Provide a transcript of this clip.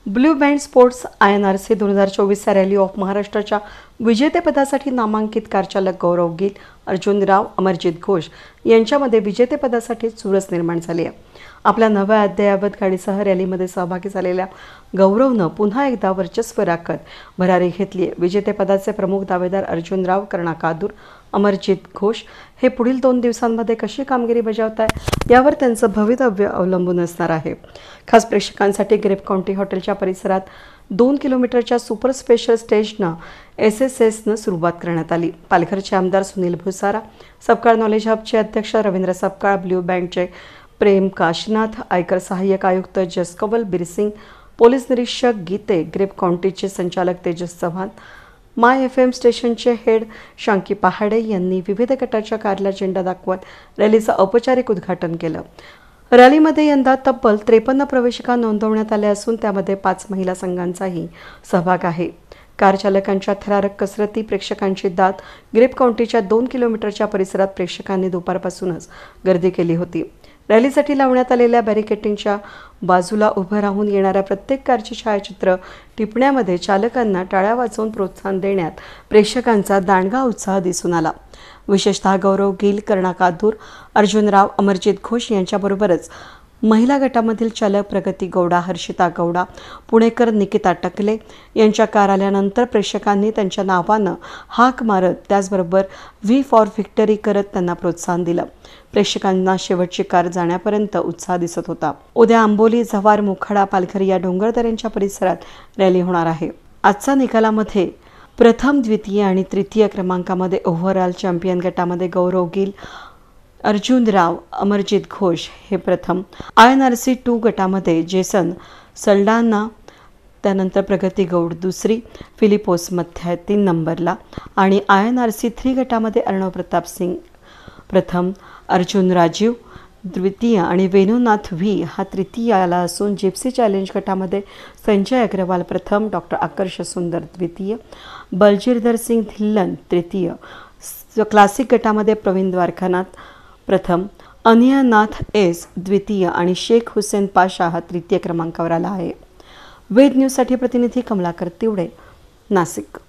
Blue band sports INRC 2024 rally of महाराष्ट्राच्या विजेतेपदासाठी नामांकित कारचालक गौरव गिल, अर्जुनराव, अमरजित घोष यांच्यामध्ये विजेतेपदासाठी चुरस निर्माण झाली आहे. आपल्या नव्या अद्ययावत गाडीसह रॅलीमध्ये सहभागी झालेल्या गौरवनं पुन्हा एकदा वर्चस्व राखत भरारी घेतली आहे. विजेतेपदाचे प्रमुख दावेदार अर्जुनराव, कर्णाकादूर, अमरजित घोष हे पुढील 2 दिवसांमध्ये कशी कामगिरी बजावत आहे यावर त्यांचं भवितव्य अवलंबून असणार आहे. खास प्रेक्षकांसाठी ग्रेप काउंटी हॉटेलच्या परिसरात 2 किलोमीटरच्या सुपर स्पेशल स्टेजनं SSSनं सुरुवात करण्यात आली. पालघरचे आमदार सुनील भुसारा, सपकाळ नॉलेज हबचे अध्यक्ष रवींद्र सपकाळ, ब्ल्यू बँडचे प्रेम काशीनाथ, आयकर सहाय्यक आयुक्त जसकवल बिरसिंग, पोलीस निरीक्षक गीते, ग्रेप काउंटीचे संचालक तेजस चव्हाण, माय FM स्टेशनचे हेड शांकी पहाडे यांनी विविध गटाच्या कारला झेंडा दाखवत रॅलीचं औपचारिक उद्घाटन केलं. रॅलीमध्ये यंदा तब्बल 53 प्रवेशिका नोंदवण्यात आल्या असून त्यामध्ये 5 महिला संघांचाही सहभाग आहे. कार चालकांच्या थरारक कसरती, प्रेक्षकांची दाद, ग्रेप काउंटीच्या 2 किलोमीटरच्या परिसरात प्रेक्षकांनी दुपारपासूनच गर्दी केली होती. रॅलीसाठी लावण्यात आलेल्या बॅरिकेडिंगच्या बाजूला उभं राहून येणाऱ्या प्रत्येक कारची छायाचित्र टिपण्यामध्ये चालकांना टाळ्या वाजवून प्रोत्साहन देण्यात प्रेक्षकांचा दांडगा उत्साह दिसून आला. विशेषतः गौरव गिल, कर्णाकादूर, अर्जुनराव, अमरजित घोष यांच्याबरोबरच महिला गटामधील चालक प्रगती गौडा, हर्षिता गौडा, पुणेकर निकिता टकले यांच्या कार आल्यानंतर प्रेक्षकांनी त्यांच्या नावानं हाक मारत त्याचबरोबर V फॉर व्हिक्टरी करत त्यांना प्रोत्साहन दिलं. प्रेक्षकांना शेवटची कार जाण्यापर्यंत उत्साह दिसत होता. उद्या आंबोली, जव्हार, मोखाडा, पालघर या डोंगरदऱ्यांच्या परिसरात रॅली होणार आहे. आजच्या निकालामध्ये प्रथम, द्वितीय आणि तृतीय क्रमांकामध्ये ओव्हरऑल चॅम्पियन गटामध्ये गौरव गिल, अर्जुनराव, अमरजित घोष हे प्रथम, INRC 2 गटामध्ये जेसन सल्डाना, त्यानंतर प्रगती गौड दुसरी, फिलिपोस मध्य 3 नंबरला आणि INRC 3 गटामध्ये अर्णव प्रताप सिंग प्रथम, अर्जुन राजीव द्वितीय आणि वेणुनाथ V हा तृतीय आला असून जिप्सी चॅलेंज गटामध्ये संजय अग्रवाल प्रथम, डॉक्टर आकर्ष सुंदर द्वितीय, बलजीरधर सिंग धिल्लन तृतीय, क्लासिक गटामध्ये प्रवीण द्वारकानाथ प्रथम, अनियानाथ S द्वितीय आणि शेख हुसेन पाशा हा तृतीय क्रमांकावर आला आहे. वेद न्यूजसाठी प्रतिनिधी कमलाकर तिवडे, नाशिक.